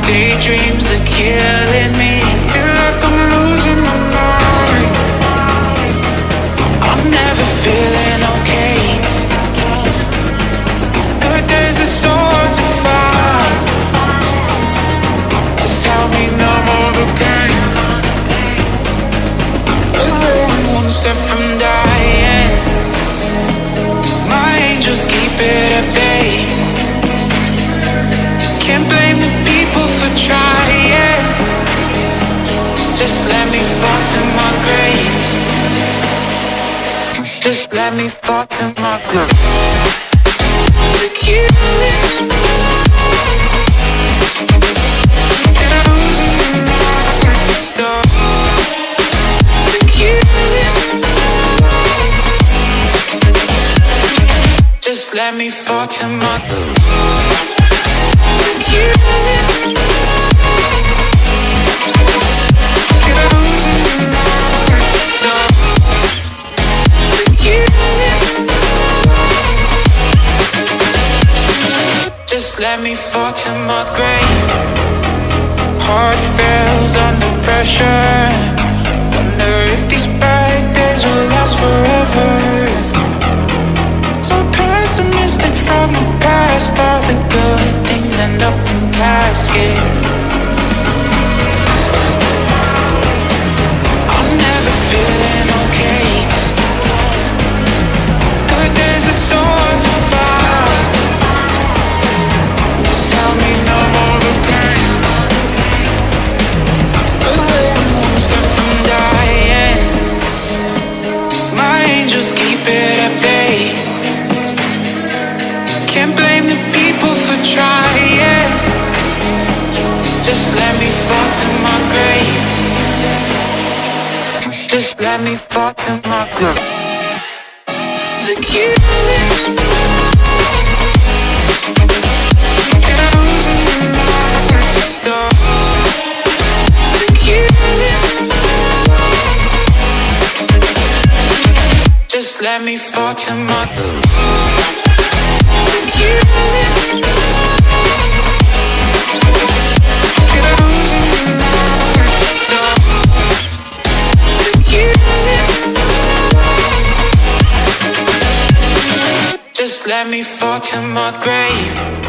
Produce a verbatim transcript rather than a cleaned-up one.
Daydreams are killing me. Feel like I'm losing my mind. I'm never feeling okay, but there's a soul to find. Just help me numb all the pain. I'm only one step from dying. My angels keep it at bay. Can't blame the people for trying. Just let me fall to my grave. Just let me fall to my grave. To kill it. And I'm losing my mind. Stop. To kill it. Just let me fall to my grave. Just let me fall to my grave. Heart fails under pressure. Wonder if these bad days will last forever. So pessimistic from the past. All the good things end up in caskets. I'm never feeling okay, but there's a soul to find. Just help me numb all the pain. I'm only one step from dying. My angels keep it at bay. Can't blame the people for trying. Just let me fall to my grave. Just let me fall to my grave. To kill it. And I'm losing my mind. Stop. To kill it. Just let me fall to my grave. To kill it. And I'm losing my mind. Stop. To kill it. Just let me fall to my grave.